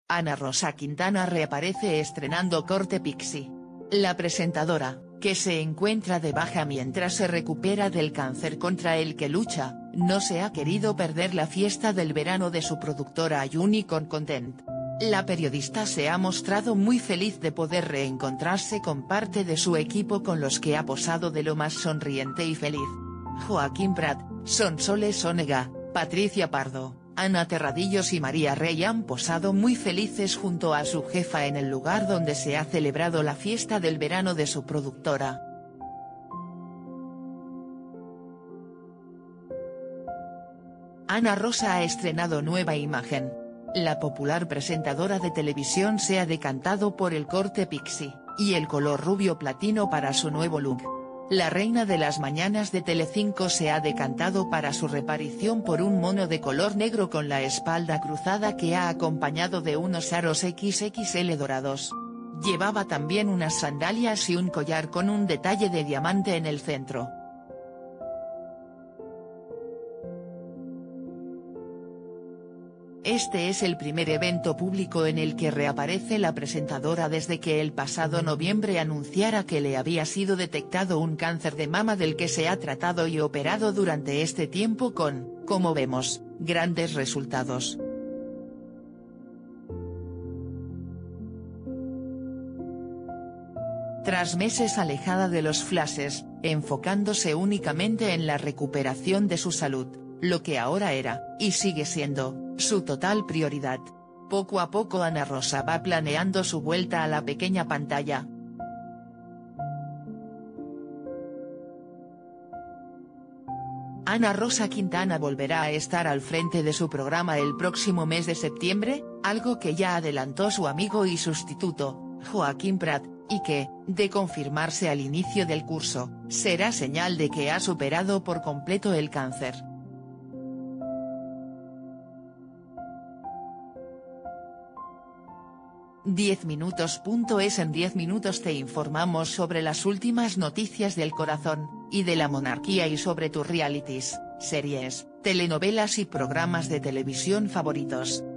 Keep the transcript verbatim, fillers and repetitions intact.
Ana Rosa Quintana reaparece estrenando Corte Pixie. La presentadora, que se encuentra de baja mientras se recupera del cáncer contra el que lucha, no se ha querido perder la fiesta del verano de su productora Unicorn Content. La periodista se ha mostrado muy feliz de poder reencontrarse con parte de su equipo con los que ha posado de lo más sonriente y feliz. Joaquín Prat, Sonsoles Onega, Patricia Pardo, Ana Terradillos y María Rey han posado muy felices junto a su jefa en el lugar donde se ha celebrado la fiesta del verano de su productora. Ana Rosa ha estrenado nueva imagen. La popular presentadora de televisión se ha decantado por el corte pixie, y el color rubio platino para su nuevo look. La reina de las mañanas de Telecinco se ha decantado para su reaparición por un mono de color negro con la espalda cruzada que ha acompañado de unos aros equis equis ele dorados. Llevaba también unas sandalias y un collar con un detalle de diamante en el centro. Este es el primer evento público en el que reaparece la presentadora desde que el pasado noviembre anunciara que le había sido detectado un cáncer de mama del que se ha tratado y operado durante este tiempo con, como vemos, grandes resultados. Tras meses alejada de los flashes, enfocándose únicamente en la recuperación de su salud, lo que ahora era, y sigue siendo, su total prioridad. Poco a poco Ana Rosa va planeando su vuelta a la pequeña pantalla. Ana Rosa Quintana volverá a estar al frente de su programa el próximo mes de septiembre, algo que ya adelantó su amigo y sustituto, Joaquín Prat, y que, de confirmarse al inicio del curso, será señal de que ha superado por completo el cáncer. diez minutos punto es En diez minutos te informamos sobre las últimas noticias del corazón, y de la monarquía y sobre tus realities, series, telenovelas y programas de televisión favoritos.